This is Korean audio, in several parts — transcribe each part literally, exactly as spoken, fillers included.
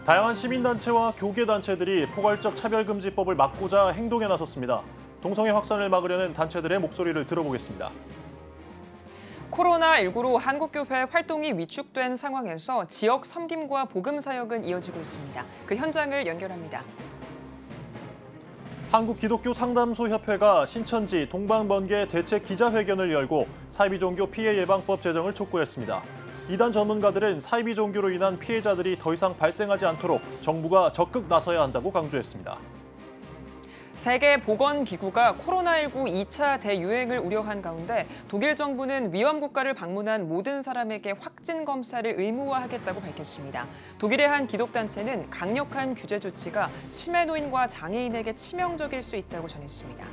다양한 시민단체와 교계단체들이 포괄적 차별금지법을 막고자 행동에 나섰습니다. 동성애 확산을 막으려는 단체들의 목소리를 들어보겠습니다. 코로나십구로 한국교회 활동이 위축된 상황에서 지역 섬김과 복음 사역은 이어지고 있습니다. 그 현장을 연결합니다. 한국기독교상담소협회가 신천지 동방번개 대책 기자회견을 열고 사이비종교 피해 예방법 제정을 촉구했습니다. 이단 전문가들은 사이비 종교로 인한 피해자들이 더 이상 발생하지 않도록 정부가 적극 나서야 한다고 강조했습니다. 세계보건기구가 코로나십구 이 차 대유행을 우려한 가운데 독일 정부는 위험 국가를 방문한 모든 사람에게 확진 검사를 의무화하겠다고 밝혔습니다. 독일의 한 기독단체는 강력한 규제 조치가 치매 노인과 장애인에게 치명적일 수 있다고 전했습니다.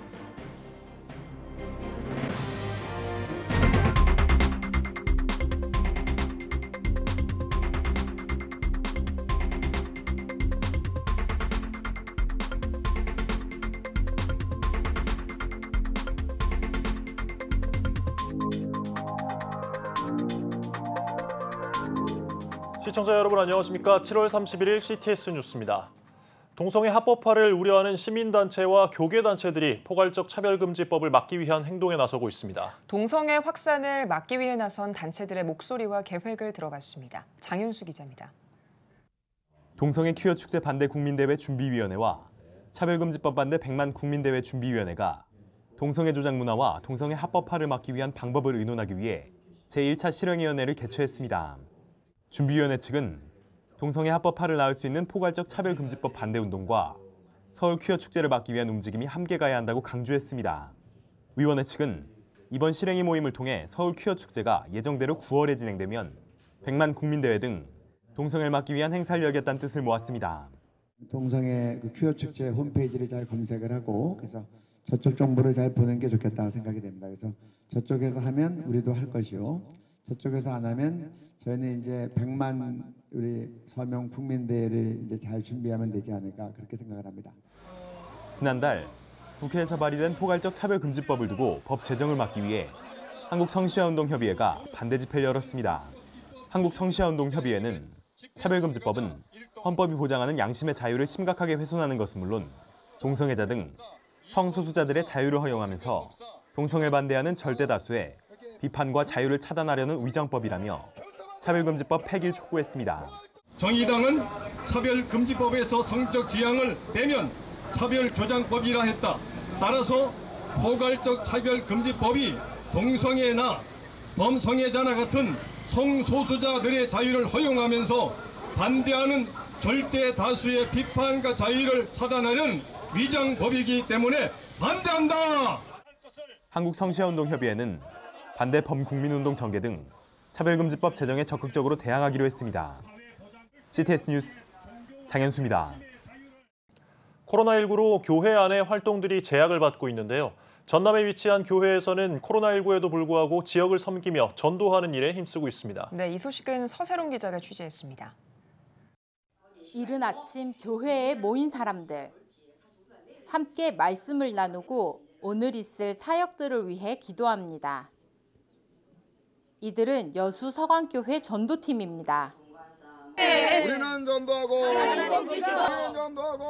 시청자 여러분 안녕하십니까? 칠월 삼십일일 씨티에스 뉴스입니다. 동성애 합법화를 우려하는 시민단체와 교계단체들이 포괄적 차별금지법을 막기 위한 행동에 나서고 있습니다. 동성애 확산을 막기 위해 나선 단체들의 목소리와 계획을 들어봤습니다. 장윤수 기자입니다. 동성애 퀴어 축제 반대 국민대회 준비위원회와 차별금지법 반대 백만 국민대회 준비위원회가 동성애 조장 문화와 동성애 합법화를 막기 위한 방법을 의논하기 위해 제일 차 실행위원회를 개최했습니다. 준비위원회 측은 동성애 합법화를 낳을 수 있는 포괄적 차별금지법 반대운동과 서울 퀴어 축제를 막기 위한 움직임이 함께 가야 한다고 강조했습니다. 위원회 측은 이번 실행위 모임을 통해 서울 퀴어 축제가 예정대로 구월에 진행되면 백만 국민대회 등 동성애를 막기 위한 행사를 열겠다는 뜻을 모았습니다. 동성애 그 퀴어 축제 홈페이지를 잘 검색을 하고 그래서 저쪽 정보를 잘 보는 게 좋겠다 생각이 됩니다. 그래서 저쪽에서 하면 우리도 할 것이요. 저쪽에서 안 하면 저희는 이제 백만 우리 서명 국민대회를 이제 잘 준비하면 되지 않을까 그렇게 생각을 합니다. 지난달 국회에서 발의된 포괄적 차별금지법을 두고 법 제정을 막기 위해 한국성시아운동협의회가 반대 집회를 열었습니다. 한국성시아운동협의회는 차별금지법은 헌법이 보장하는 양심의 자유를 심각하게 훼손하는 것은 물론 동성애자 등 성소수자들의 자유를 허용하면서 동성애를 반대하는 절대 다수의 비판과 자유를 차단하려는 위장법이라며 차별금지법 폐기를 촉구했습니다. 정의당은 차별금지법에서 성적 지향을 빼면 차별조장법이라 했다. 따라서 포괄적 차별금지법이 동성애나 범성애자나 같은 성소수자들의 자유를 허용하면서 반대하는 절대 다수의 비판과 자유를 차단하는 위장법이기 때문에 반대한다. 한국성시아운동협의회는 반대 범국민운동 전개 등 차별금지법 제정에 적극적으로 대항하기로 했습니다. 씨티에스 뉴스 장현수입니다. 코로나십구로 교회 안의 활동들이 제약을 받고 있는데요. 전남에 위치한 교회에서는 코로나십구에도 불구하고 지역을 섬기며 전도하는 일에 힘쓰고 있습니다. 네, 이 소식은 서세롬 기자가 취재했습니다. 이른 아침 교회에 모인 사람들. 함께 말씀을 나누고 오늘 있을 사역들을 위해 기도합니다. 이들은 여수 서강교회 전도팀입니다. 우리는 전도하고 우리는 전도하고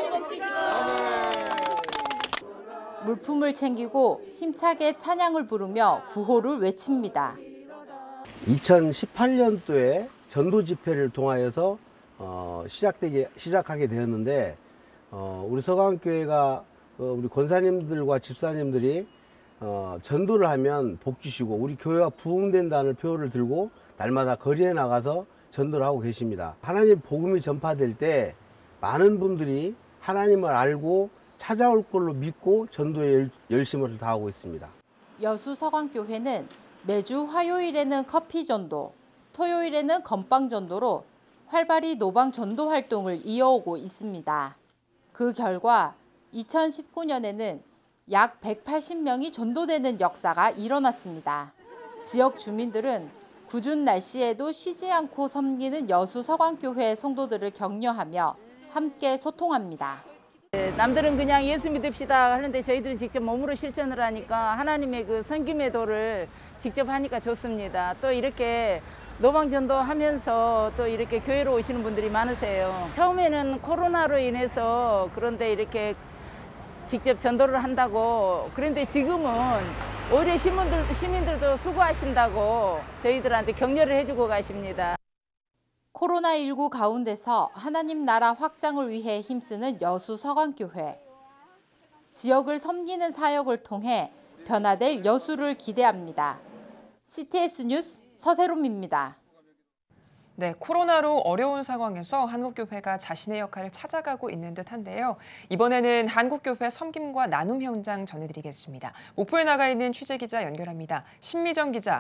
물품을 챙기고 힘차게 찬양을 부르며 구호를 외칩니다. 이천십팔 년도에 전도 집회를 통하여서 어, 시작되게 시작하게 되었는데 어, 우리 서강교회가 어, 우리 권사님들과 집사님들이 어, 전도를 하면 복 주시고 우리 교회가 부흥된다는 표어를 들고 날마다 거리에 나가서 전도를 하고 계십니다. 하나님 복음이 전파될 때 많은 분들이 하나님을 알고 찾아올 걸로 믿고 전도에 열심을 다하고 있습니다. 여수 서강교회는 매주 화요일에는 커피 전도, 토요일에는 건빵 전도로 활발히 노방 전도 활동을 이어오고 있습니다. 그 결과 이천십구 년에는 약 백팔십 명이 전도되는 역사가 일어났습니다. 지역 주민들은 궂은 날씨에도 쉬지 않고 섬기는 여수 서강교회 성도들을 격려하며 함께 소통합니다. 남들은 그냥 예수 믿읍시다 하는데 저희들은 직접 몸으로 실천을 하니까 하나님의 그 섬김의 도를 직접 하니까 좋습니다. 또 이렇게 노방전도 하면서 또 이렇게 교회로 오시는 분들이 많으세요. 처음에는 코로나로 인해서 그런데 이렇게 직접 전도를 한다고, 그런데 지금은 오히려 시민들, 시민들도 수고하신다고 저희들한테 격려를 해주고 가십니다. 코로나십구 가운데서 하나님 나라 확장을 위해 힘쓰는 여수 서강교회. 지역을 섬기는 사역을 통해 변화될 여수를 기대합니다. 씨티에스 뉴스 서세롬입니다. 네, 코로나로 어려운 상황에서 한국교회가 자신의 역할을 찾아가고 있는 듯한데요. 이번에는 한국교회 섬김과 나눔 현장 전해드리겠습니다. 목포에 나가 있는 취재기자 연결합니다. 신미정 기자.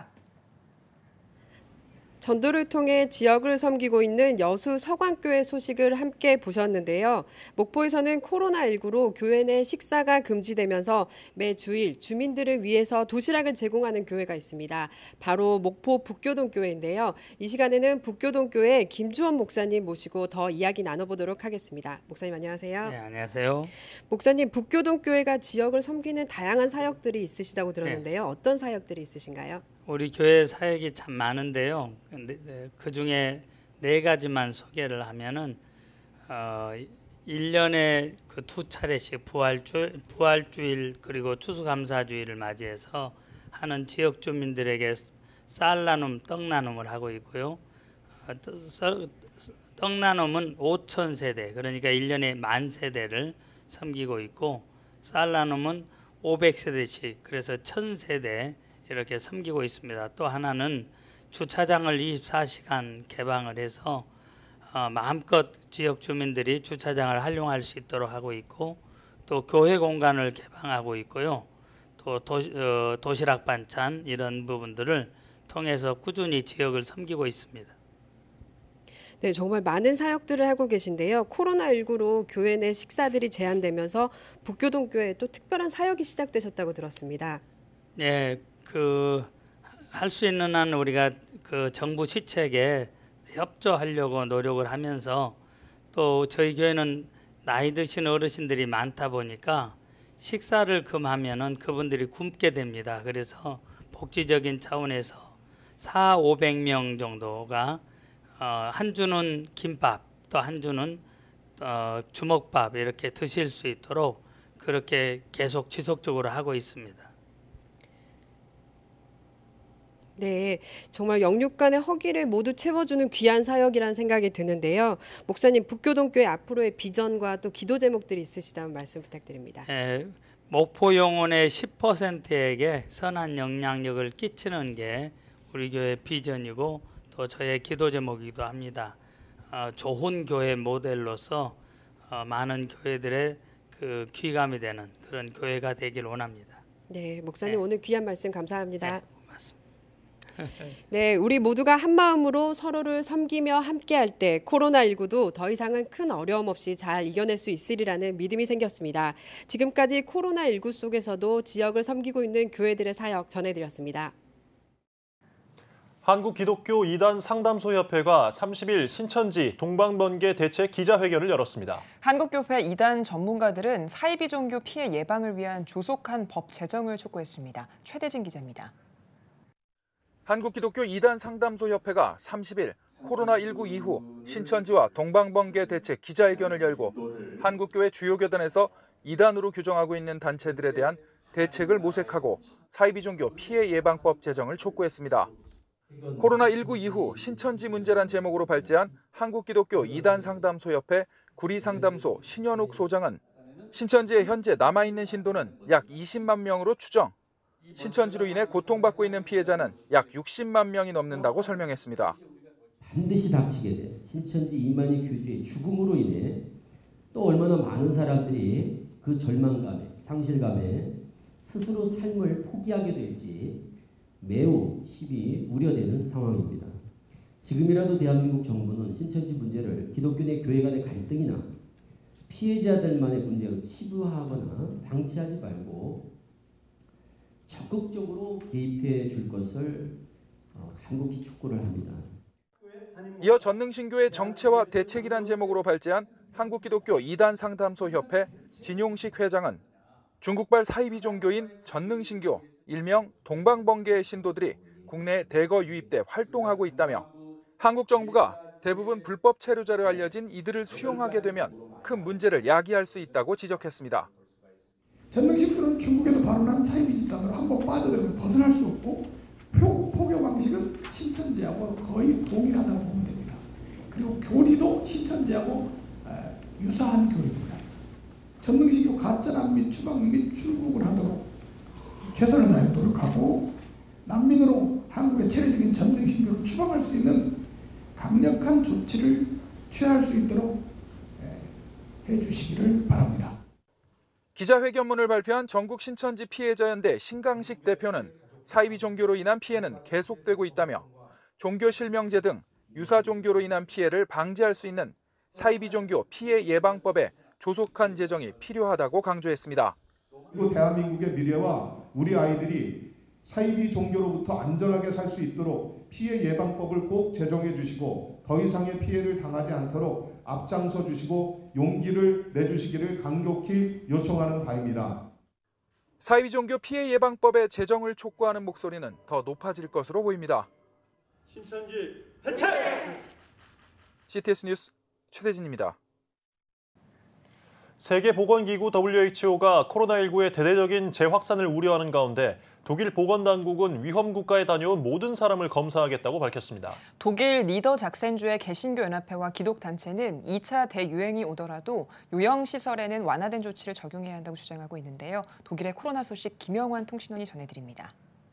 전도를 통해 지역을 섬기고 있는 여수 서광교회 소식을 함께 보셨는데요. 목포에서는 코로나십구로 교회 내 식사가 금지되면서 매 주일 주민들을 위해서 도시락을 제공하는 교회가 있습니다. 바로 목포 북교동교회인데요. 이 시간에는 북교동교회 김주원 목사님 모시고 더 이야기 나눠보도록 하겠습니다. 목사님 안녕하세요. 네, 안녕하세요. 목사님, 북교동교회가 지역을 섬기는 다양한 사역들이 있으시다고 들었는데요. 네. 어떤 사역들이 있으신가요? 우리 교회 사역이 참 많은데요. 그 중에 네 가지만 소개를 하면은 어, 일 년에 그 두 차례씩 부활주, 부활주일 그리고 추수감사주일을 맞이해서 하는 지역 주민들에게 쌀 나눔, 떡 나눔을 하고 있고요. 어, 떡 나눔은 오천 세대, 그러니까 일 년에 만 세대를 섬기고 있고, 쌀 나눔은 오백 세대씩, 그래서 천 세대 이렇게 섬기고 있습니다. 또 하나는 주차장을 이십사 시간 개방을 해서 어, 마음껏 지역 주민들이 주차장을 활용할 수 있도록 하고 있고, 또 교회 공간을 개방하고 있고요. 또 도, 어, 도시락 반찬 이런 부분들을 통해서 꾸준히 지역을 섬기고 있습니다. 네, 정말 많은 사역들을 하고 계신데요. 코로나십구로 교회 내 식사들이 제한되면서 북교동교회에 또 특별한 사역이 시작되셨다고 들었습니다. 네, 그 할 수 있는 한 우리가 그 정부 시책에 협조하려고 노력을 하면서, 또 저희 교회는 나이 드신 어르신들이 많다 보니까 식사를 금하면은 그분들이 굶게 됩니다. 그래서 복지적인 차원에서 사오백 명 정도가 어, 한 주는 김밥, 또 한 주는 어, 주먹밥 이렇게 드실 수 있도록 그렇게 계속 지속적으로 하고 있습니다. 네, 정말 영육 간의 허기를 모두 채워주는 귀한 사역이라는 생각이 드는데요. 목사님, 북교동교회 앞으로의 비전과 또 기도 제목들이 있으시다면 말씀 부탁드립니다. 예, 목포 영혼의 십 퍼센트에게 선한 영향력을 끼치는 게 우리 교회 비전이고 또 저의 기도 제목이기도 합니다. 어, 좋은 교회 모델로서 어, 많은 교회들의 그 귀감이 되는 그런 교회가 되길 원합니다. 네, 목사님 네. 오늘 귀한 말씀 감사합니다. 네. 네, 우리 모두가 한 마음으로 서로를 섬기며 함께할 때 코로나십구도 더 이상은 큰 어려움 없이 잘 이겨낼 수 있으리라는 믿음이 생겼습니다. 지금까지 코로나십구 속에서도 지역을 섬기고 있는 교회들의 사역 전해드렸습니다. 한국기독교 이단 상담소협회가 삼십 일 신천지 동방번개 대책 기자회견을 열었습니다. 한국교회 이단 전문가들은 사이비 종교 피해 예방을 위한 조속한 법 제정을 촉구했습니다. 최대진 기자입니다. 한국기독교 이단 상담소협회가 삼십 일 코로나십구 이후 신천지와 동방번개 대책 기자회견을 열고 한국교회 주요 교단에서 이단으로 규정하고 있는 단체들에 대한 대책을 모색하고 사이비 종교 피해 예방법 제정을 촉구했습니다. 코로나십구 이후 신천지 문제란 제목으로 발제한 한국기독교 이단 상담소협회 구리상담소 신현욱 소장은 신천지에 현재 남아있는 신도는 약 이십만 명으로 추정, 신천지로 인해 고통받고 있는 피해자는 약 육십만 명이 넘는다고 설명했습니다. 반드시 닥치게 돼 신천지 이만희 교주의 죽음으로 인해 또 얼마나 많은 사람들이 그 절망감에, 상실감에 스스로 삶을 포기하게 될지 매우 심히 우려되는 상황입니다. 지금이라도 대한민국 정부는 신천지 문제를 기독교 내 교회 간의 갈등이나 피해자들만의 문제로 치부하거나 방치하지 말고 적극적으로 개입해 줄 것을 간곡히 촉구를 합니다. 이어 전능신교의 정체와 대책이란 제목으로 발제한 한국기독교 이단 상담소협회 진용식 회장은 중국발 사이비 종교인 전능신교, 일명 동방번개의 신도들이 국내에 대거 유입돼 활동하고 있다며 한국 정부가 대부분 불법 체류자로 알려진 이들을 수용하게 되면 큰 문제를 야기할 수 있다고 지적했습니다. 전등식들은 중국에서 발원한 사이비 집단으로 한번 빠져들면 벗어날 수 없고 표, 포교 방식은 신천지하고 거의 동일하다고 보면 됩니다. 그리고 교리도 신천지하고 에, 유사한 교리입니다. 전등식교 가짜 난민 추방 및 출국을 하도록 최선을 다해 노력하고 난민으로 한국의 체계적인 전등식교를 추방할 수 있는 강력한 조치를 취할 수 있도록 해주시기를 바랍니다. 기자회견문을 발표한 전국 신천지 피해자연대 신강식 대표는 사이비 종교로 인한 피해는 계속되고 있다며 종교 실명제 등 유사 종교로 인한 피해를 방지할 수 있는 사이비 종교 피해 예방법에 조속한 제정이 필요하다고 강조했습니다. 그리고 대한민국의 미래와 우리 아이들이 사이비 종교로부터 안전하게 살 수 있도록 피해 예방법을 꼭 제정해 주시고 더 이상의 피해를 당하지 않도록 앞장서 주시고 용기를 내주시기를 간곡히 요청하는 바입니다. 사이비 종교 피해 예방법의 제정을 촉구하는 목소리는 더 높아질 것으로 보입니다. 신천지 해체! 씨티에스 뉴스 최대진입니다. 세계보건기구 더블유에이치오가 코로나십구의 대대적인 재확산을 우려하는 가운데 독일 보건당국은 위험 국가에 다녀온 모든 사람을 검사하겠다고 밝혔습니다. 독일 니더작센주의 개신교연합회와 기독단체는 이 차 대유행이 오더라도 요양시설에는 완화된 조치를 적용해야 한다고 주장하고 있는데요. 독일의 코로나 소식 김영환 통신원이 전해드립니다.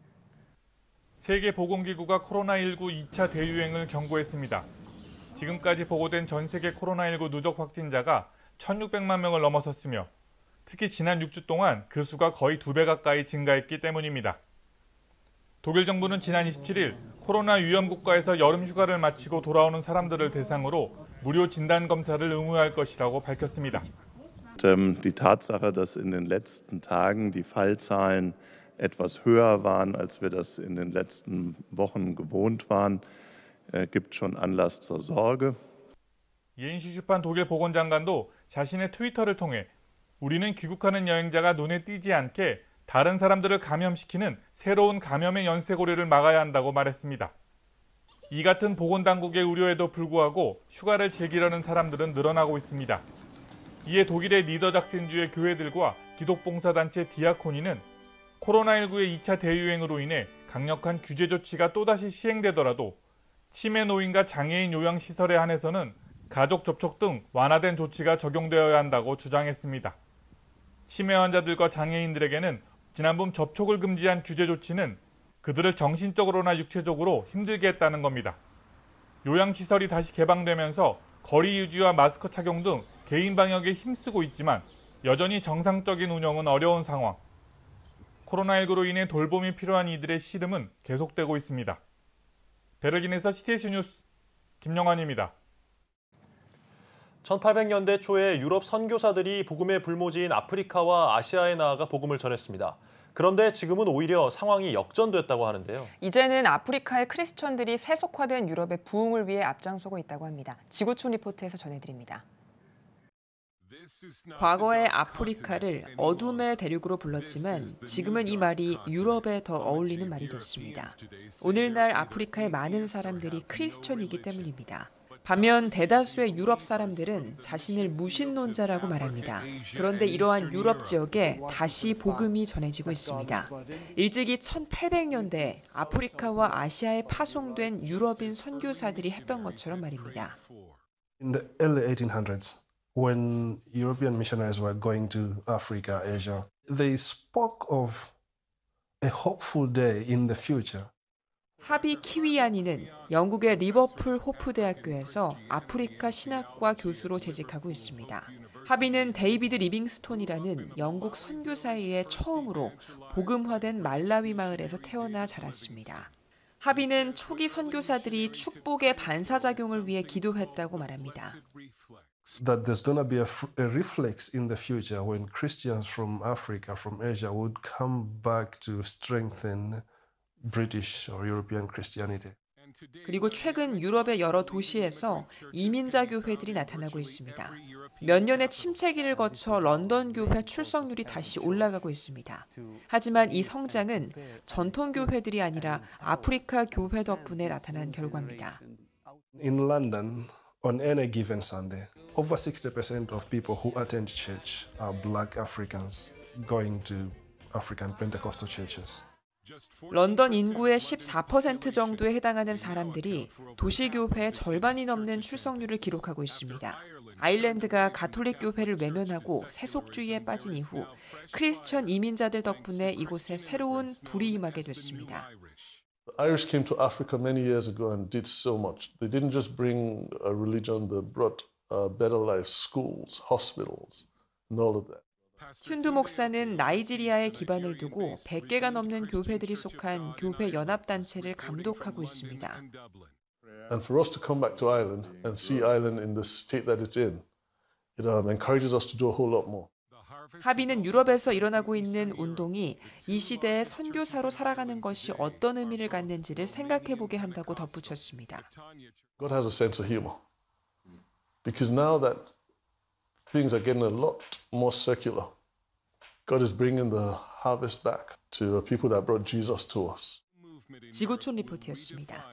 세계보건기구가 코로나십구 이 차 대유행을 경고했습니다. 지금까지 보고된 전 세계 코로나십구 누적 확진자가 천육백만 명을 넘어섰으며 특히 지난 육 주 동안 그 수가 거의 두 배 가까이 증가했기 때문입니다. 독일 정부는 지난 이십칠 일 코로나 위험 국가에서 여름 휴가를 마치고 돌아오는 사람들을 대상으로 무료 진단 검사를 의무화할 것이라고 밝혔습니다. Die Tatsache, dass in den letzten Tagen die Fallzahlen etwas höher waren, als wir das in den letzten Wochen gewohnt waren, gibt schon Anlass zur Sorge. 예인시 슈판 독일 보건장관도 자신의 트위터를 통해 우리는 귀국하는 여행자가 눈에 띄지 않게 다른 사람들을 감염시키는 새로운 감염의 연쇄고리를 막아야 한다고 말했습니다. 이 같은 보건당국의 우려에도 불구하고 휴가를 즐기려는 사람들은 늘어나고 있습니다. 이에 독일의 니더작센주의 교회들과 기독봉사단체 디아코니는 코로나십구의 이 차 대유행으로 인해 강력한 규제 조치가 또다시 시행되더라도 치매 노인과 장애인 요양시설에 한해서는 가족 접촉 등 완화된 조치가 적용되어야 한다고 주장했습니다. 치매 환자들과 장애인들에게는 지난봄 접촉을 금지한 규제 조치는 그들을 정신적으로나 육체적으로 힘들게 했다는 겁니다. 요양시설이 다시 개방되면서 거리 유지와 마스크 착용 등 개인 방역에 힘쓰고 있지만 여전히 정상적인 운영은 어려운 상황. 코로나십구로 인해 돌봄이 필요한 이들의 시름은 계속되고 있습니다. 베를린에서 씨티에스 뉴스 김영환입니다. 천팔백 년대 초에 유럽 선교사들이 복음의 불모지인 아프리카와 아시아에 나아가 복음을 전했습니다. 그런데 지금은 오히려 상황이 역전됐다고 하는데요. 이제는 아프리카의 크리스천들이 세속화된 유럽의 부흥을 위해 앞장서고 있다고 합니다. 지구촌 리포트에서 전해드립니다. 과거에 아프리카를 어둠의 대륙으로 불렀지만 지금은 이 말이 유럽에 더 어울리는 말이 됐습니다. 오늘날 아프리카의 많은 사람들이 크리스천이기 때문입니다. 반면 대다수의 유럽 사람들은 자신을 무신론자라고 말합니다. 그런데 이러한 유럽 지역에 다시 복음이 전해지고 있습니다. 일찍이 천팔백 년대에 아프리카와 아시아에 파송된 유럽인 선교사들이 했던 것처럼 말입니다. In the early eighteen hundreds, when European missionaries were going to Africa, Asia, they spoke of a hopeful day in the future. 하비 키위아니는 영국의 리버풀 호프 대학교에서 아프리카 신학과 교수로 재직하고 있습니다. 하비는 데이비드 리빙스톤이라는 영국 선교사에 의해 처음으로 복음화된 말라위 마을에서 태어나 자랐습니다. 하비는 초기 선교사들이 축복의 반사작용을 위해 기도했다고 말합니다. That there's going to be a, a reflex in the future when Christians from Africa, from Asia would come back to strengthen British or European Christianity. 그리고 최근 유럽의 여러 도시에서 이민자 교회들이 나타나고 있습니다. 몇 년의 침체기를 거쳐 런던 교회 출석률이 다시 올라가고 있습니다. 하지만 이 성장은 전통 교회들이 아니라 아프리카 교회 덕분에 나타난 결과입니다. In London, on any given Sunday, over sixty percent of people who attend church are black Africans going to African Pentecostal churches. 런던 인구의 십사 퍼센트 정도에 해당하는 사람들이 도시교회의 절반이 넘는 출석률을 기록하고 있습니다. 아일랜드가 가톨릭 교회를 외면하고 세속주의에 빠진 이후 크리스천 이민자들 덕분에 이곳에 새로운 불이 임하게 됐습니다. Irish came to Africa many years ago and did so much. They didn't just bring a religion, they brought uh, better life, schools, hospitals, and all of that. 춘두 목사는 나이지리아에 기반을 두고 백 개가 넘는 교회들이 속한 교회 연합단체를 감독하고 있습니다. And for us to come back to Ireland and see Ireland in the state that it's in, it um, encourages us to do a whole lot more. 하비는 유럽에서 일어나고 있는 운동이 이 시대의 선교사로 살아가는 것이 어떤 의미를 갖는지를 생각해보게 한다고 덧붙였습니다. God has a sense of humor. Because now that things are getting a lot more secular, God is bringing the harvest back to the people that brought Jesus to us. 지구촌 리포트였습니다.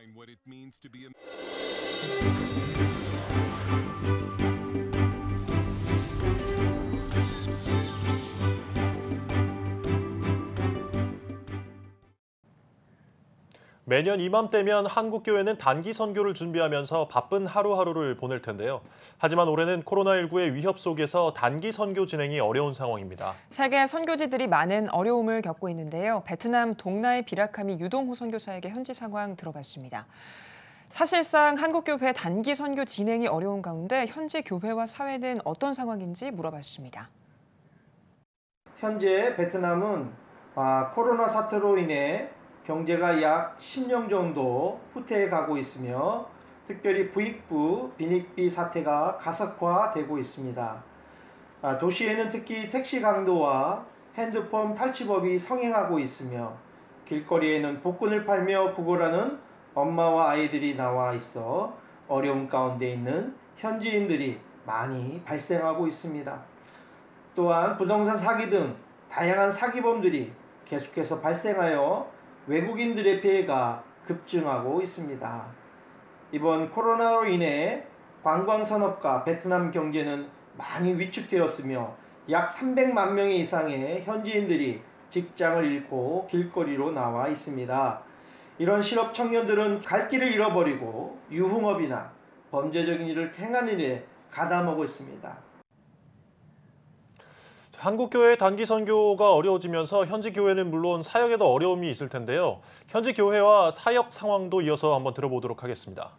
매년 이맘때면 한국교회는 단기 선교를 준비하면서 바쁜 하루하루를 보낼 텐데요. 하지만 올해는 코로나십구의 위협 속에서 단기 선교 진행이 어려운 상황입니다. 세계 선교지들이 많은 어려움을 겪고 있는데요. 베트남 동나의 비라카미 유동호 선교사에게 현지 상황 들어봤습니다. 사실상 한국교회 단기 선교 진행이 어려운 가운데 현지 교회와 사회는 어떤 상황인지 물어봤습니다. 현재 베트남은 아, 코로나 사태로 인해 경제가 약 십 년 정도 후퇴해 가고 있으며 특별히 부익부, 빈익비 사태가 가속화되고 있습니다. 아, 도시에는 특히 택시 강도와 핸드폰 탈취법이 성행하고 있으며 길거리에는 복근을 팔며 구걸하는 엄마와 아이들이 나와 있어 어려움 가운데 있는 현지인들이 많이 발생하고 있습니다. 또한 부동산 사기 등 다양한 사기범들이 계속해서 발생하여 외국인들의 피해가 급증하고 있습니다. 이번 코로나로 인해 관광산업과 베트남 경제는 많이 위축되었으며 약 삼백만 명 이상의 현지인들이 직장을 잃고 길거리로 나와 있습니다. 이런 실업 청년들은 갈 길을 잃어버리고 유흥업이나 범죄적인 일을 행하는 일에 가담하고 있습니다. 한국교회의 단기 선교가 어려워지면서 현지 교회는 물론 사역에도 어려움이 있을 텐데요. 현지 교회와 사역 상황도 이어서 한번 들어보도록 하겠습니다.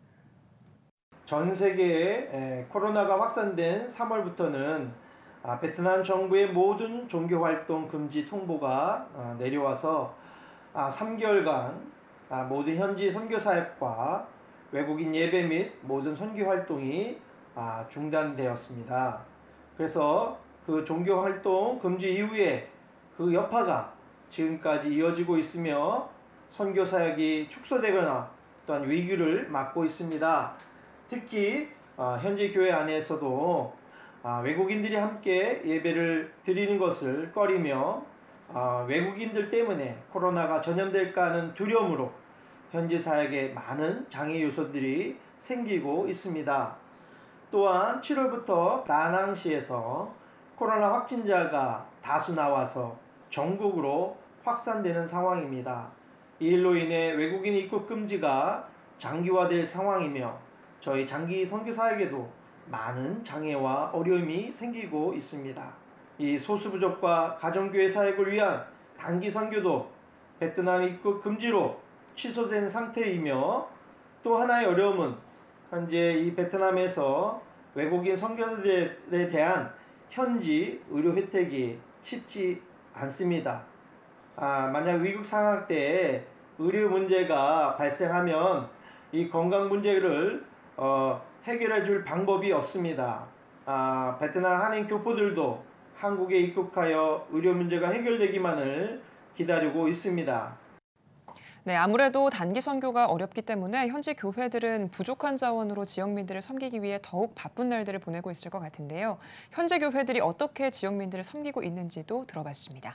전 세계에 코로나가 확산된 삼월부터는 베트남 정부의 모든 종교활동 금지 통보가 내려와서 삼 개월간 모든 현지 선교사역과 외국인 예배 및 모든 선교활동이 중단되었습니다. 그래서 그 종교활동 금지 이후에 그 여파가 지금까지 이어지고 있으며 선교사역이 축소되거나 또한 위기를 맞고 있습니다. 특히 현지 교회 안에서도 외국인들이 함께 예배를 드리는 것을 꺼리며 외국인들 때문에 코로나가 전염될까 하는 두려움으로 현지 사역에 많은 장애 요소들이 생기고 있습니다. 또한 칠월부터 다낭시에서 코로나 확진자가 다수 나와서 전국으로 확산되는 상황입니다. 이 일로 인해 외국인 입국 금지가 장기화될 상황이며 저희 장기 선교사에게도 많은 장애와 어려움이 생기고 있습니다. 이 소수부족과 가정교회 사역을 위한 단기 선교도 베트남 입국 금지로 취소된 상태이며 또 하나의 어려움은 현재 이 베트남에서 외국인 선교사들에 대한 현지 의료 혜택이 쉽지 않습니다. 아, 만약 위급 상황 때 의료 문제가 발생하면 이 건강 문제를 어, 해결해 줄 방법이 없습니다. 아, 베트남 한인 교포들도 한국에 입국하여 의료 문제가 해결되기만을 기다리고 있습니다. 네, 아무래도 단기 선교가 어렵기 때문에 현지 교회들은 부족한 자원으로 지역민들을 섬기기 위해 더욱 바쁜 날들을 보내고 있을 것 같은데요. 현지 교회들이 어떻게 지역민들을 섬기고 있는지도 들어봤습니다.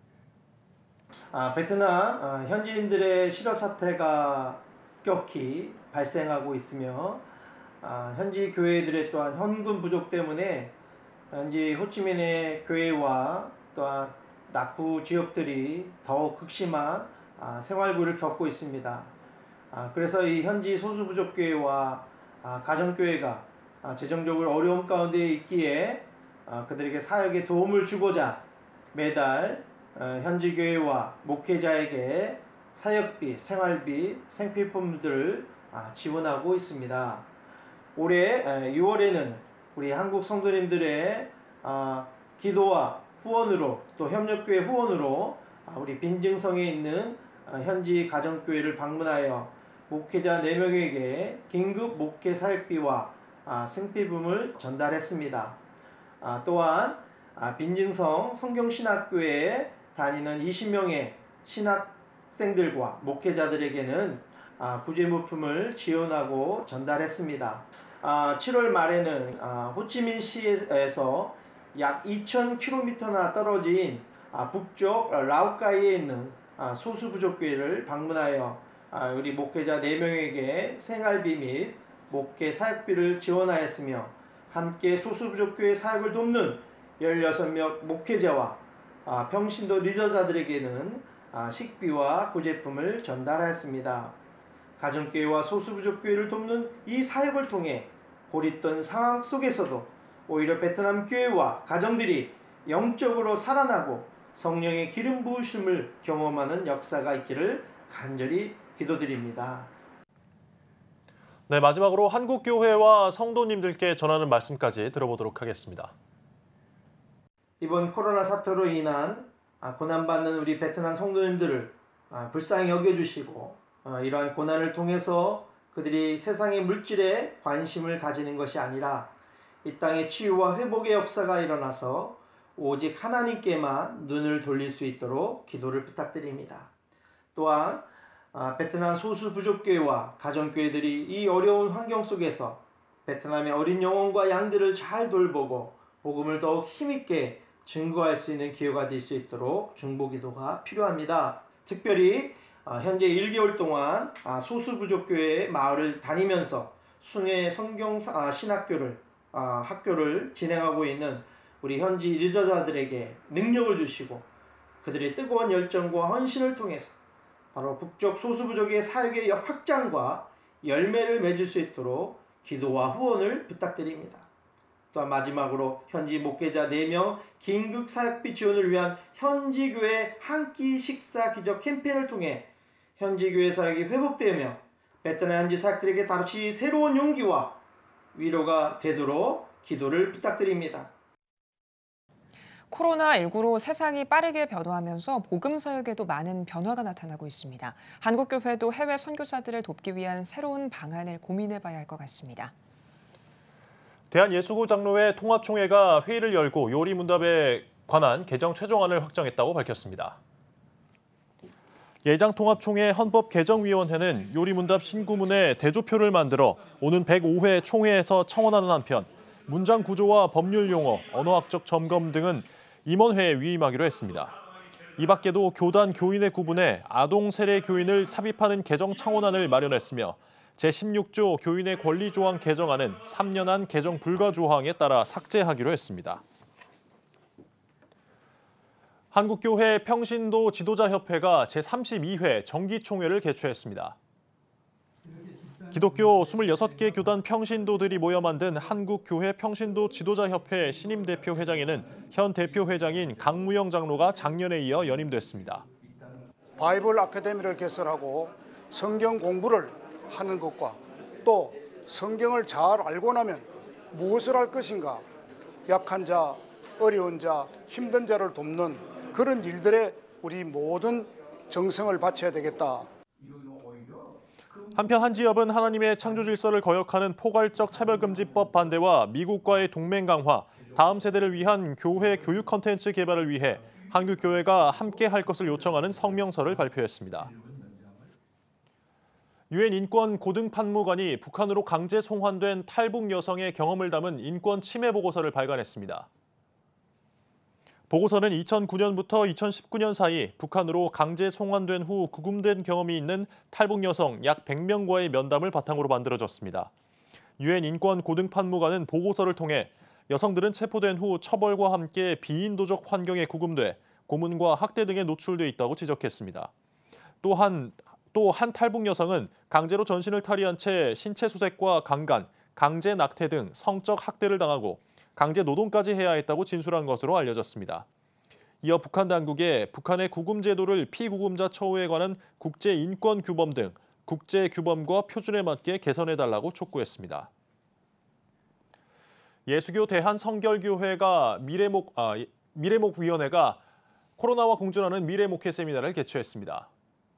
아, 베트남 아, 현지인들의 실업 사태가 급격히 발생하고 있으며 아, 현지 교회들의 또한 현금 부족 때문에 현지 호치민의 교회와 또한 낙후 지역들이 더욱 극심한 아, 생활부를 겪고 있습니다. 아, 그래서 이 현지 소수부족교회와 아, 가정교회가 아, 재정적으로 어려움 가운데 있기에 아, 그들에게 사역에 도움을 주고자 매달 어, 현지 교회와 목회자에게 사역비, 생활비, 생필품들을 아, 지원하고 있습니다. 올해 유월에는 우리 한국 성도님들의 아, 기도와 후원으로 또 협력교회 후원으로 아, 우리 빈증성에 있는 아, 현지 가정교회를 방문하여 목회자 네 명에게 긴급 목회 사역비와 아, 생필품을 전달했습니다. 아, 또한 아, 빈증성 성경신학교회에 다니는 이십 명의 신학생들과 목회자들에게는 아, 구제물품을 지원하고 전달했습니다. 아, 칠월 말에는 아, 호치민시에서 약 이천 킬로미터나 떨어진 아, 북쪽 라오카이에 있는 아, 소수부족교회를 방문하여 아, 우리 목회자 네 명에게 생활비 및 목회 사역비를 지원하였으며 함께 소수부족교회 사역을 돕는 열여섯 명 목회자와 아, 평신도 리더자들에게는 아, 식비와 구제품을 전달하였습니다. 가정교회와 소수부족교회를 돕는 이 사역을 통해 고립된 상황 속에서도 오히려 베트남 교회와 가정들이 영적으로 살아나고 성령의 기름 부으심을 경험하는 역사가 있기를 간절히 기도드립니다. 네, 마지막으로 한국교회와 성도님들께 전하는 말씀까지 들어보도록 하겠습니다. 이번 코로나 사태로 인한 고난받는 우리 베트남 성도님들을 불쌍히 여겨주시고 이러한 고난을 통해서 그들이 세상의 물질에 관심을 가지는 것이 아니라 이 땅의 치유와 회복의 역사가 일어나서 오직 하나님께만 눈을 돌릴 수 있도록 기도를 부탁드립니다. 또한 베트남 소수부족교회와 가정교회들이 이 어려운 환경 속에서 베트남의 어린 영혼과 양들을 잘 돌보고 복음을 더욱 힘있게 증거할 수 있는 기회가 될 수 있도록 중보기도가 필요합니다. 특별히 현재 일 개월 동안 소수부족교회 마을을 다니면서 순회 성경 신학교를 학교를 진행하고 있는 우리 현지 리더자들에게 능력을 주시고 그들의 뜨거운 열정과 헌신을 통해서 바로 북쪽 소수부족의 사역의 확장과 열매를 맺을 수 있도록 기도와 후원을 부탁드립니다. 또한 마지막으로 현지 목회자 네 명 긴급 사역비 지원을 위한 현지교회 한 끼 식사 기적 캠페인을 통해 현지교회 사역이 회복되며 베트남 현지 사역들에게 다시 새로운 용기와 위로가 되도록 기도를 부탁드립니다. 코로나십구로 세상이 빠르게 변화하면서 복음 사역에도 많은 변화가 나타나고 있습니다. 한국교회도 해외 선교사들을 돕기 위한 새로운 방안을 고민해봐야 할 것 같습니다. 대한예수고 장로회 통합총회가 회의를 열고 요리문답에 관한 개정 최종안을 확정했다고 밝혔습니다. 예장통합총회 헌법개정위원회는 요리문답 신구문에 대조표를 만들어 오는 백오 회 총회에서 청원하는 한편 문장 구조와 법률 용어, 언어학적 점검 등은 임원회에 위임하기로 했습니다. 이 밖에도 교단 교인의 구분에 아동 세례 교인을 삽입하는 개정 창원안을 마련했으며 제십육 조 교인의 권리 조항 개정안은 삼 년 안 개정 불가 조항에 따라 삭제하기로 했습니다. 한국교회 평신도 지도자협회가 제삼십이 회 정기총회를 개최했습니다. 기독교 스물여섯 개 교단 평신도들이 모여 만든 한국교회 평신도 지도자협회 신임 대표 회장에는 현 대표 회장인 강무영 장로가 작년에 이어 연임됐습니다. 바이블 아카데미를 개설하고 성경 공부를 하는 것과 또 성경을 잘 알고 나면 무엇을 할 것인가, 약한 자, 어려운 자, 힘든 자를 돕는 그런 일들에 우리 모든 정성을 바쳐야 되겠다. 한편 한 지협은 하나님의 창조 질서를 거역하는 포괄적 차별금지법 반대와 미국과의 동맹 강화, 다음 세대를 위한 교회 교육 콘텐츠 개발을 위해 한국교회가 함께 할 것을 요청하는 성명서를 발표했습니다. 유엔 인권 고등판무관이 북한으로 강제 송환된 탈북 여성의 경험을 담은 인권 침해 보고서를 발간했습니다. 보고서는 이천구 년부터 이천십구 년 사이 북한으로 강제 송환된 후 구금된 경험이 있는 탈북 여성 약 백 명과의 면담을 바탕으로 만들어졌습니다. 유엔 인권 고등판무관은 보고서를 통해 여성들은 체포된 후 처벌과 함께 비인도적 환경에 구금돼 고문과 학대 등에 노출돼 있다고 지적했습니다. 또한 또 한 탈북 여성은 강제로 전신을 탈의한 채 신체 수색과 강간, 강제 낙태 등 성적 학대를 당하고 강제 노동까지 해야 했다고 진술한 것으로 알려졌습니다. 이어 북한 당국에 북한의 구금 제도를 피구금자 처우에 관한 국제인권규범 등 국제규범과 표준에 맞게 개선해달라고 촉구했습니다. 예수교 대한성결교회가 미래목, 아, 미래목위원회가 코로나와 공존하는 미래목회 세미나를 개최했습니다.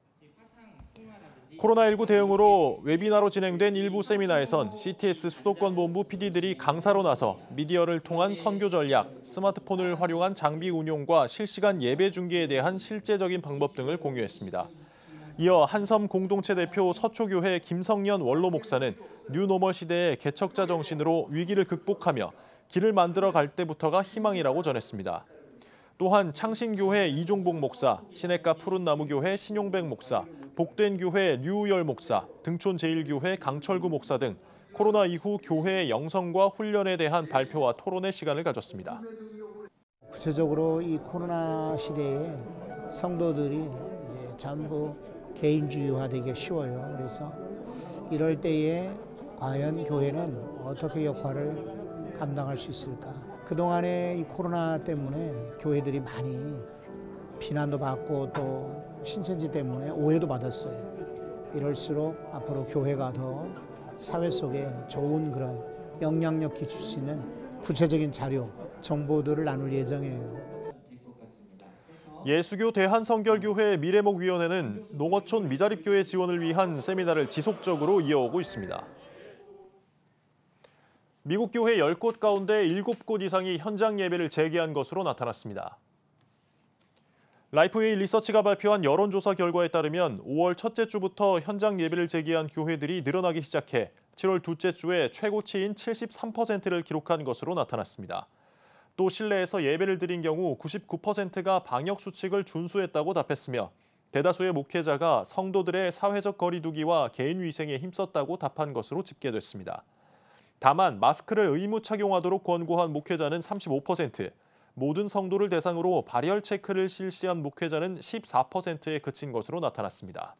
코로나십구 대응으로 웨비나로 진행된 일부 세미나에선 씨티에스 수도권 본부 피디들이 강사로 나서 미디어를 통한 선교 전략, 스마트폰을 활용한 장비 운용과 실시간 예배 중계에 대한 실제적인 방법 등을 공유했습니다. 이어 한섬 공동체 대표 서초교회 김성년 원로 목사는 뉴노멀 시대의 개척자 정신으로 위기를 극복하며 길을 만들어 갈 때부터가 희망이라고 전했습니다. 또한 창신교회 이종복 목사, 시냇가 푸른나무교회 신용백 목사, 복된교회 류우열 목사, 등촌제일교회 강철구 목사 등 코로나 이후 교회의 영성과 훈련에 대한 발표와 토론의 시간을 가졌습니다. 구체적으로 이 코로나 시대에 성도들이 이제 전부 개인주의화되기 쉬워요. 그래서 이럴 때에 과연 교회는 어떻게 역할을 감당할 수 있을까? 그동안에 이 코로나 때문에 교회들이 많이 비난도 받고 또 신천지 때문에 오해도 받았어요. 이럴수록 앞으로 교회가 더 사회 속에 좋은 그런 영향력 끼칠 수 있는 구체적인 자료, 정보들을 나눌 예정이에요. 예수교 대한성결교회 미래목위원회는 농어촌 미자립교회 지원을 위한 세미나를 지속적으로 이어오고 있습니다. 미국 교회 열 곳 가운데 일곱 곳 이상이 현장 예배를 재개한 것으로 나타났습니다. 라이프웨이 리서치가 발표한 여론조사 결과에 따르면 오월 첫째 주부터 현장 예배를 재개한 교회들이 늘어나기 시작해 칠월 둘째 주에 최고치인 칠십삼 퍼센트를 기록한 것으로 나타났습니다. 또 실내에서 예배를 드린 경우 구십구 퍼센트가 방역수칙을 준수했다고 답했으며 대다수의 목회자가 성도들의 사회적 거리 두기와 개인 위생에 힘썼다고 답한 것으로 집계됐습니다. 다만 마스크를 의무 착용하도록 권고한 목회자는 삼십오 퍼센트, 모든 성도를 대상으로 발열 체크를 실시한 목회자는 십사 퍼센트에 그친 것으로 나타났습니다.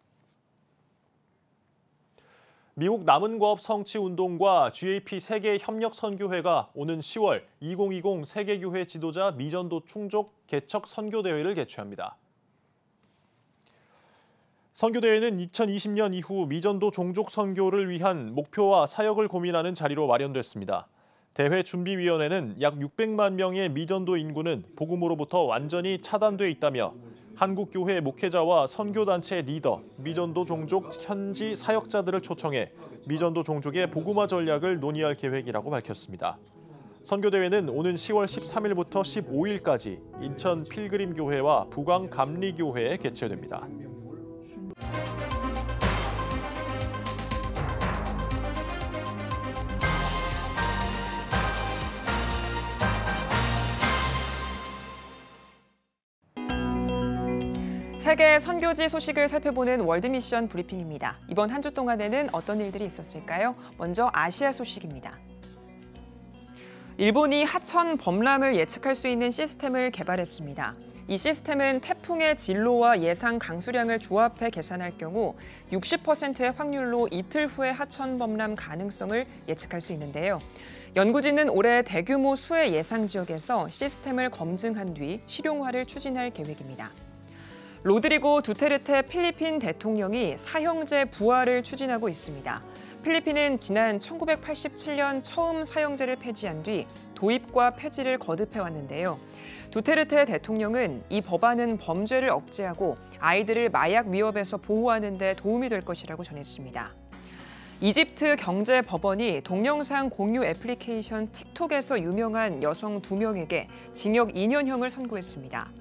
미국 남은과업 성취운동과 지에이피 세계협력선교회가 오는 시월 이천이십 세계교회 지도자 미전도 충족 개척 선교대회를 개최합니다. 선교대회는 이천이십 년 이후 미전도 종족 선교를 위한 목표와 사역을 고민하는 자리로 마련됐습니다. 대회 준비위원회는 약 육백만 명의 미전도 인구는 복음으로부터 완전히 차단돼 있다며 한국교회 목회자와 선교단체 리더, 미전도 종족 현지 사역자들을 초청해 미전도 종족의 복음화 전략을 논의할 계획이라고 밝혔습니다. 선교대회는 오는 시월 십삼일부터 십오일까지 인천 필그림교회와 부광 감리교회에 개최됩니다. 세계 선교지 소식을 살펴보는 월드미션 브리핑입니다. 이번 한 주 동안에는 어떤 일들이 있었을까요? 먼저 아시아 소식입니다. 일본이 하천 범람을 예측할 수 있는 시스템을 개발했습니다. 이 시스템은 태풍의 진로와 예상 강수량을 조합해 계산할 경우 육십 퍼센트의 확률로 이틀 후에 하천 범람 가능성을 예측할 수 있는데요. 연구진은 올해 대규모 수해 예상 지역에서 시스템을 검증한 뒤 실용화를 추진할 계획입니다. 로드리고 두테르테 필리핀 대통령이 사형제 부활을 추진하고 있습니다. 필리핀은 지난 천구백팔십칠 년 처음 사형제를 폐지한 뒤 도입과 폐지를 거듭해왔는데요. 두테르테 대통령은 이 법안은 범죄를 억제하고 아이들을 마약 위협에서 보호하는 데 도움이 될 것이라고 전했습니다. 이집트 경제법원이 동영상 공유 애플리케이션 틱톡에서 유명한 여성 두 명에게 징역 이 년형을 선고했습니다.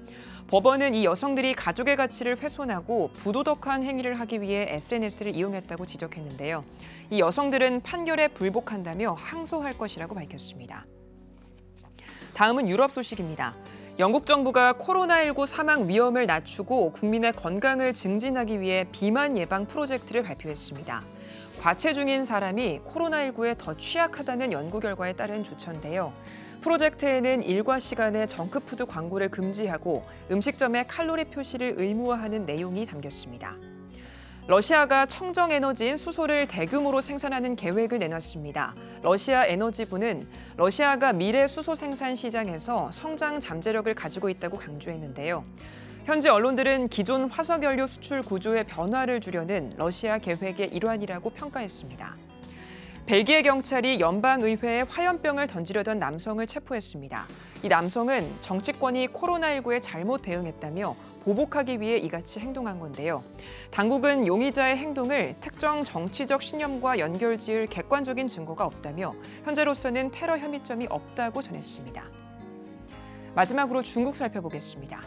법원은 이 여성들이 가족의 가치를 훼손하고 부도덕한 행위를 하기 위해 에스엔에스를 이용했다고 지적했는데요. 이 여성들은 판결에 불복한다며 항소할 것이라고 밝혔습니다. 다음은 유럽 소식입니다. 영국 정부가 코로나십구 사망 위험을 낮추고 국민의 건강을 증진하기 위해 비만 예방 프로젝트를 발표했습니다. 과체중인 사람이 코로나십구에 더 취약하다는 연구 결과에 따른 조처인데요. 프로젝트에는 일과 시간에 정크푸드 광고를 금지하고 음식점에 칼로리 표시를 의무화하는 내용이 담겼습니다. 러시아가 청정에너지인 수소를 대규모로 생산하는 계획을 내놨습니다. 러시아 에너지부는 러시아가 미래 수소 생산 시장에서 성장 잠재력을 가지고 있다고 강조했는데요. 현지 언론들은 기존 화석연료 수출 구조의 변화를 주려는 러시아 계획의 일환이라고 평가했습니다. 벨기에 경찰이 연방의회에 화염병을 던지려던 남성을 체포했습니다. 이 남성은 정치권이 코로나십구에 잘못 대응했다며 보복하기 위해 이같이 행동한 건데요. 당국은 용의자의 행동을 특정 정치적 신념과 연결지을 객관적인 증거가 없다며 현재로서는 테러 혐의점이 없다고 전했습니다. 마지막으로 중국 살펴보겠습니다.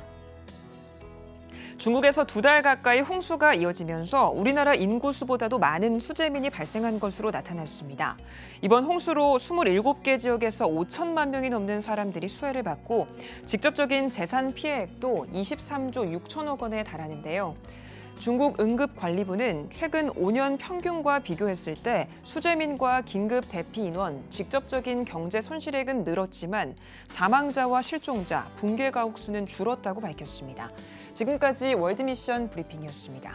중국에서 두 달 가까이 홍수가 이어지면서 우리나라 인구수보다도 많은 수재민이 발생한 것으로 나타났습니다. 이번 홍수로 스물일곱 개 지역에서 오천만 명이 넘는 사람들이 수해를 받고 직접적인 재산 피해액도 이십삼조 육천억 원에 달하는데요. 중국 응급관리부는 최근 오 년 평균과 비교했을 때 수재민과 긴급 대피 인원, 직접적인 경제 손실액은 늘었지만 사망자와 실종자, 붕괴 가옥 수는 줄었다고 밝혔습니다. 지금까지 월드미션 브리핑이었습니다.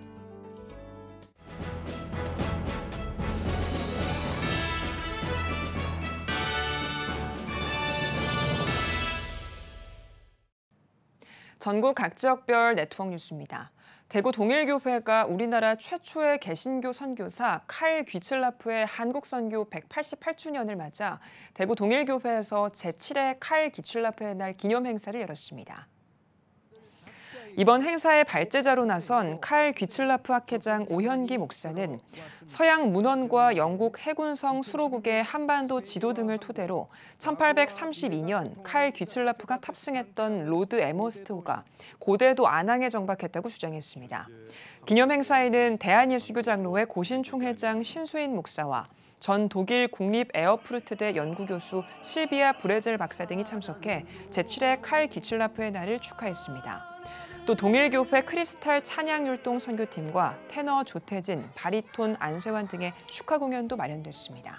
전국 각 지역별 네트워크 뉴스입니다. 대구 동일교회가 우리나라 최초의 개신교 선교사 칼 귀틀라프의 한국 선교 백팔십팔 주년을 맞아 대구 동일교회에서 제칠회 칼 귀틀라프의 날 기념 행사를 열었습니다. 이번 행사의 발제자로 나선 칼 귀틀라프 학회장 오현기 목사는 서양 문헌과 영국 해군성 수로국의 한반도 지도 등을 토대로 천팔백삼십이 년 칼 귀틀라프가 탑승했던 로드 에머스트호가 고대도 안항에 정박했다고 주장했습니다. 기념 행사에는 대한예수교 장로회 고신 총회장 신수인 목사와 전 독일 국립 에어프루트대 연구교수 실비아 브레젤 박사 등이 참석해 제칠회 칼 귀틀라프의 날을 축하했습니다. 또 동일교회 크리스탈 찬양율동 선교팀과 테너 조태진, 바리톤 안세환 등의 축하 공연도 마련됐습니다.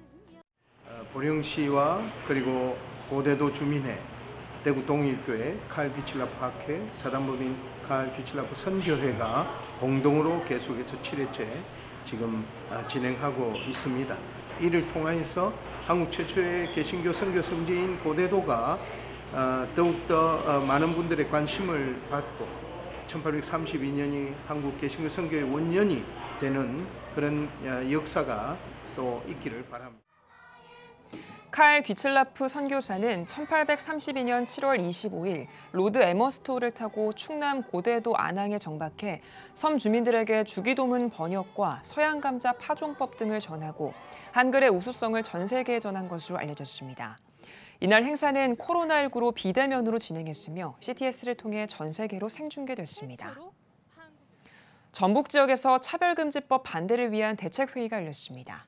보령시와 그리고 고대도 주민회, 대구 동일교회 칼 귀틀라프 학회, 사단법인 칼 귀틀라프 선교회가 공동으로 계속해서 칠회째 지금 진행하고 있습니다. 이를 통해서 한국 최초의 개신교 선교 성지인 고대도가 어, 더욱더 어, 많은 분들의 관심을 받고 천팔백삼십이 년이 한국 개신교 선교의 원년이 되는 그런 어, 역사가 또 있기를 바랍니다. 칼 귀틀라프 선교사는 천팔백삼십이 년 칠월 이십오일 로드 에머스트호를 타고 충남 고대도 안항에 정박해 섬 주민들에게 주기도문 번역과 서양 감자 파종법 등을 전하고 한글의 우수성을 전 세계에 전한 것으로 알려졌습니다. 이날 행사는 코로나십구로 비대면으로 진행했으며 씨티에스를 통해 전 세계로 생중계됐습니다. 전북 지역에서 차별금지법 반대를 위한 대책회의가 열렸습니다.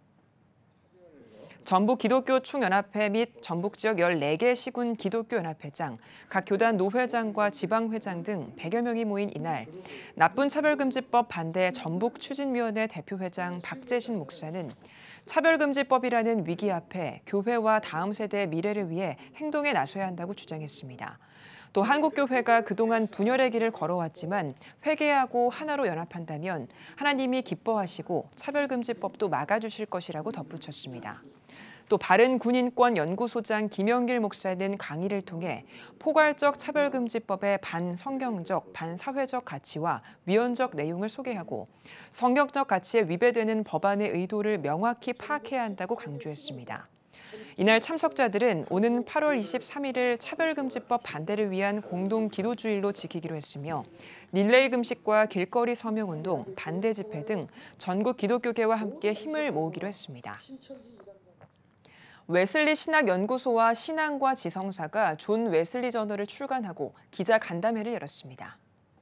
전북 기독교 총연합회 및 전북 지역 열네 개 시군 기독교 연합회장, 각 교단 노회장과 지방회장 등 백여 명이 모인 이날 나쁜 차별금지법 반대 전북추진위원회 대표회장 박재신 목사는 차별금지법이라는 위기 앞에 교회와 다음 세대의 미래를 위해 행동에 나서야 한다고 주장했습니다. 또 한국교회가 그동안 분열의 길을 걸어왔지만 회개하고 하나로 연합한다면 하나님이 기뻐하시고 차별금지법도 막아주실 것이라고 덧붙였습니다. 또 바른군인권연구소장 김영길 목사는 강의를 통해 포괄적 차별금지법의 반성경적, 반사회적 가치와 위헌적 내용을 소개하고 성경적 가치에 위배되는 법안의 의도를 명확히 파악해야 한다고 강조했습니다. 이날 참석자들은 오는 팔월 이십삼일을 차별금지법 반대를 위한 공동기도주일로 지키기로 했으며 릴레이 금식과 길거리 서명운동, 반대 집회 등 전국 기독교계와 함께 힘을 모으기로 했습니다. 웨슬리 신학연구소와 신앙과 지성사가 존 웨슬리 저널을 출간하고 기자 간담회를 열었습니다.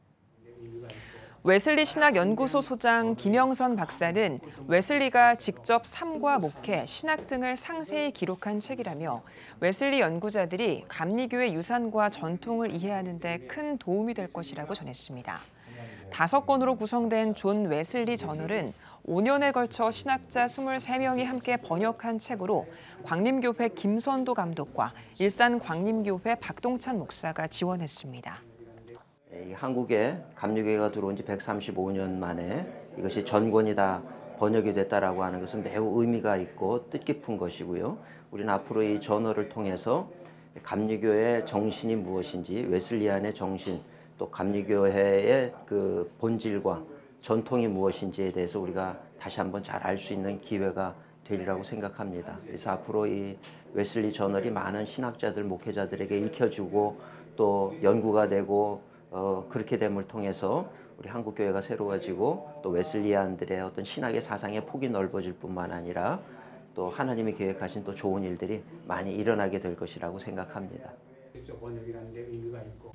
웨슬리 신학연구소 소장 김영선 박사는 웨슬리가 직접 삶과 목회, 신학 등을 상세히 기록한 책이라며 웨슬리 연구자들이 감리교의 유산과 전통을 이해하는 데 큰 도움이 될 것이라고 전했습니다. 다섯 권으로 구성된 존 웨슬리 저널은 오 년에 걸쳐 신학자 스물세 명이 함께 번역한 책으로 광림교회 김선도 감독과 일산 광림교회 박동찬 목사가 지원했습니다. 이 한국에 감리교회가 들어온 지 백삼십오 년 만에 이것이 전권이 다 번역이 됐다라고 하는 것은 매우 의미가 있고 뜻깊은 것이고요. 우리는 앞으로 이 저널을 통해서 감리교회의 정신이 무엇인지, 웨슬리안의 정신, 또 감리교회의 그 본질과 전통이 무엇인지에 대해서 우리가 다시 한번 잘 알 수 있는 기회가 되리라고 생각합니다. 그래서 앞으로 이 웨슬리 저널이 많은 신학자들, 목회자들에게 읽혀지고 또 연구가 되고 어, 그렇게 됨을 통해서 우리 한국교회가 새로워지고 또 웨슬리안들의 어떤 신학의 사상의 폭이 넓어질 뿐만 아니라 또 하나님이 계획하신 또 좋은 일들이 많이 일어나게 될 것이라고 생각합니다. 직접 번역이라는 데 의미가 있고.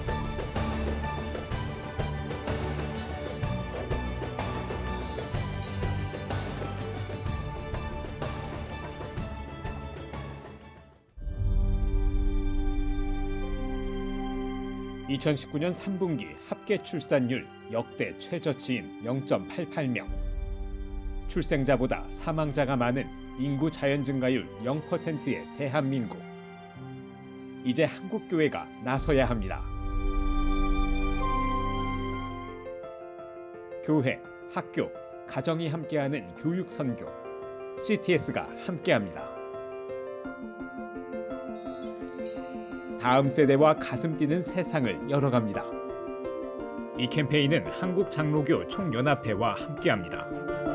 이천십구 년 삼 분기 합계 출산율 역대 최저치인 영 점 팔팔 명. 출생자보다 사망자가 많은 인구 자연 증가율 영 퍼센트의 대한민국. 이제 한국교회가 나서야 합니다. 교회, 학교, 가정이 함께하는 교육 선교. 씨티에스가 함께합니다. 다음 세대와 가슴 뛰는 세상을 열어갑니다. 이 캠페인은 한국장로교 총연합회와 함께합니다.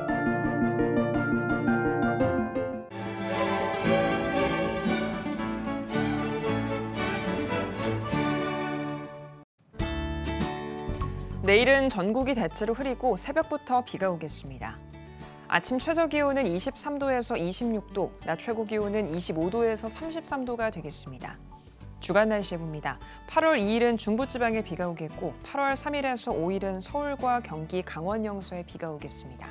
내일은 전국이 대체로 흐리고 새벽부터 비가 오겠습니다. 아침 최저기온은 이십삼 도에서 이십육 도, 낮 최고기온은 이십오 도에서 삼십삼 도가 되겠습니다. 주간 날씨 봅니다. 팔월 이 일은 중부지방에 비가 오겠고 팔월 삼 일에서 오 일은 서울과 경기, 강원 영서에 비가 오겠습니다.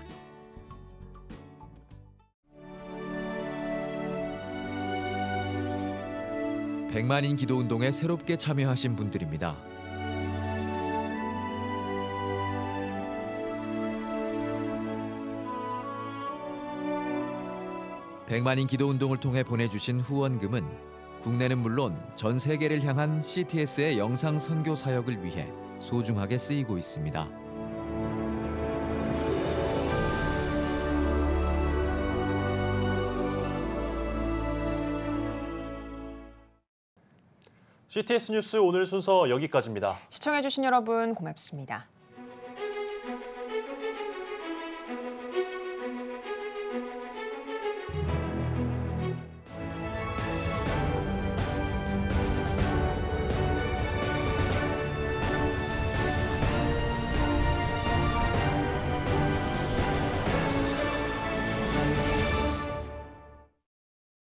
백만인 기도운동에 새롭게 참여하신 분들입니다. 백만인 기도운동을 통해 보내주신 후원금은 국내는 물론 전 세계를 향한 씨티에스의 영상 선교 사역을 위해 소중하게 쓰이고 있습니다. 씨티에스 뉴스 오늘 순서 여기까지입니다. 시청해주신 여러분 고맙습니다.